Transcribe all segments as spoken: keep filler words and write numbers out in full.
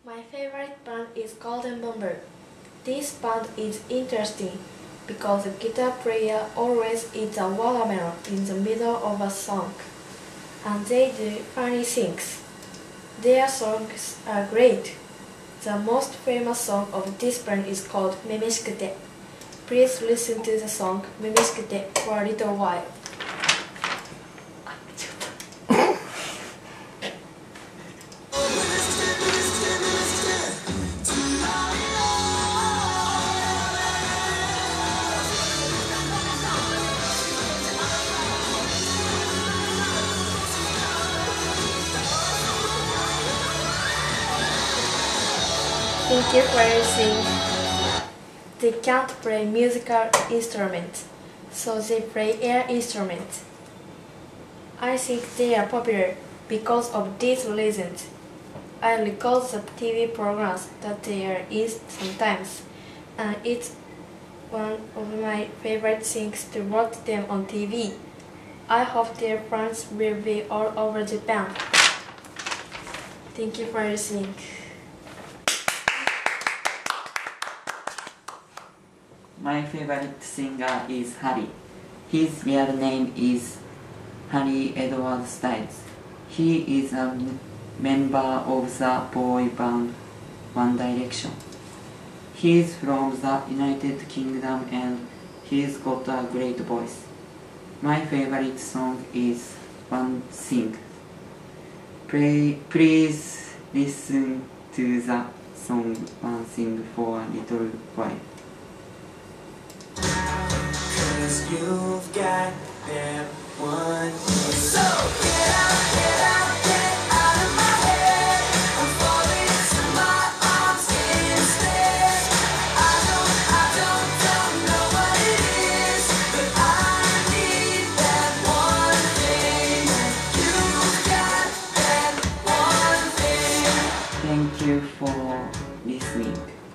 My favorite band is Golden Bomber. This band is interesting because the guitar player always eats a watermelon in the middle of a song, and they do funny things. Their songs are great. The most famous song of this band is called Memeshikute. Please listen to the song Memeshikute for a little while. Thank you for listening. They can't play musical instruments, so they play air instruments. I think they are popular because of these reasons. I recall the T V programs that they are in sometimes, and it's one of my favorite things to watch them on T V. I hope their fans will be all over Japan. Thank you for listening. My favorite singer is Harry. His real name is Harry Edward Styles. He is a member of the boy band One Direction. He is from the United Kingdom and he's got a great voice. My favorite song is One Thing. Play, please listen to the song One Thing for a little while. You've got that one. So get out, get out, get out of my head. I'm falling into my arms instead. I don't, I don't, don't know what it is, but I need that one thing. You've got that one thing. Thank you for listening.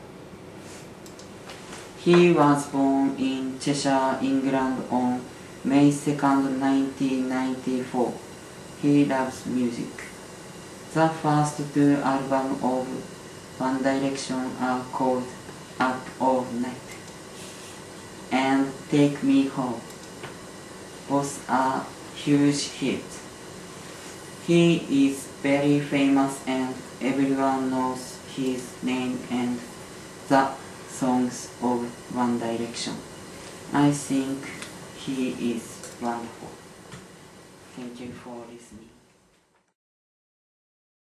He was born in Cheshire, England on May second, nineteen ninety-four. He loves music. The first two albums of One Direction are called Up All Night and Take Me Home. Both are huge hits. He is very famous and everyone knows his name and the songs of One Direction. I think he is wonderful. Thank you for listening.